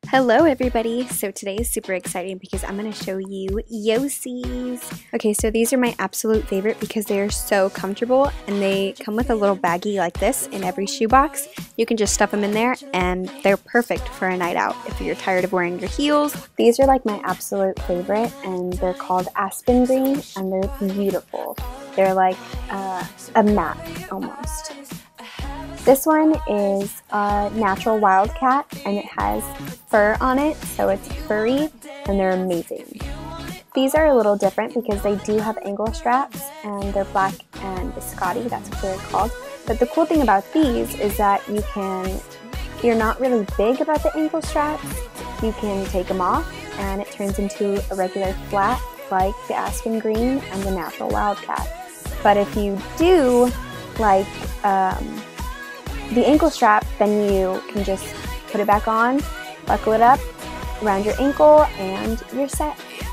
Hello everybody! So today is super exciting because I'm going to show you Yosis. Okay, so these are my absolute favorite because they are so comfortable and they come with a little baggie like this in every shoebox. You can just stuff them in there and they're perfect for a night out if you're tired of wearing your heels. These are like my absolute favorite and they're called Aspen Green and they're beautiful. They're like a matte almost. This one is a natural wildcat and it has fur on it, so it's furry and they're amazing. These are a little different because they do have ankle straps and they're black and biscotti, that's what they're called. But the cool thing about these is that you're not really big about the ankle straps. You can take them off and it turns into a regular flat like the Aspen Green and the natural wildcat. But if you do like the ankle strap, then you can just put it back on, buckle it up around your ankle, and you're set.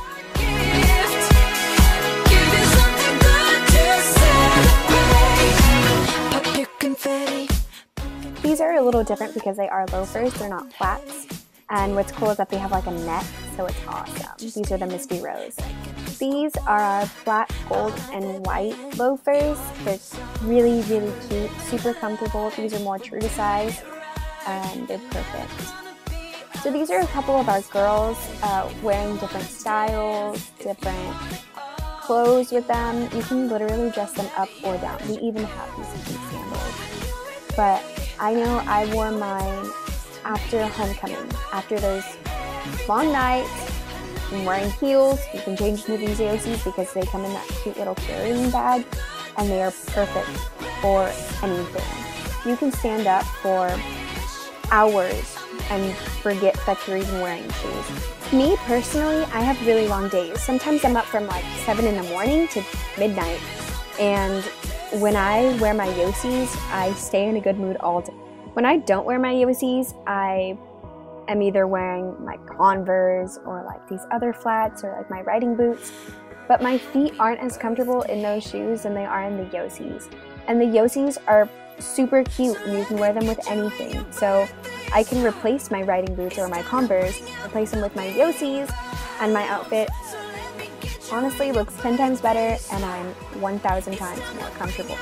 These are a little different because they are loafers, they're not flats. And what's cool is that they have like a net, so it's awesome. These are the Misty Rose. These are our black, gold, and white loafers. They're really, really cute, super comfortable. These are more true to size, and they're perfect. So these are a couple of our girls wearing different styles, different clothes with them. You can literally dress them up or down. We even have these cute sandals. But I know I wore mine after homecoming, after those long nights. I'm wearing heels. You can change into these Yosis because they come in that cute little carrying bag and they are perfect for anything. You can stand up for hours and forget that you're even wearing shoes. Me personally, I have really long days. Sometimes I'm up from like 7 in the morning to midnight, and when I wear my Yosis, I stay in a good mood all day. When I don't wear my Yosis, I am either wearing my Converse or like these other flats or like my riding boots, but my feet aren't as comfortable in those shoes than they are in the Yosis. And the Yosis are super cute and you can wear them with anything. So I can replace my riding boots or my Converse, replace them with my Yosis, and my outfit honestly looks 10 times better and I'm 1,000 times more comfortable.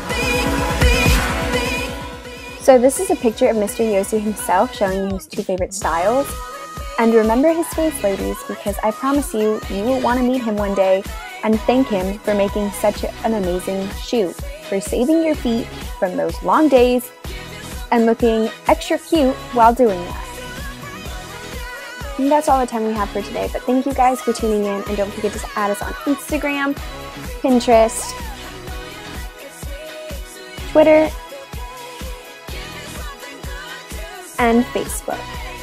So this is a picture of Mr. Yosi himself showing you his 2 favorite styles. And remember his face, ladies, because I promise you, you will want to meet him one day and thank him for making such an amazing shoe, for saving your feet from those long days and looking extra cute while doing that. And that's all the time we have for today, but thank you guys for tuning in, and don't forget to add us on Instagram, Pinterest, Twitter, and Facebook.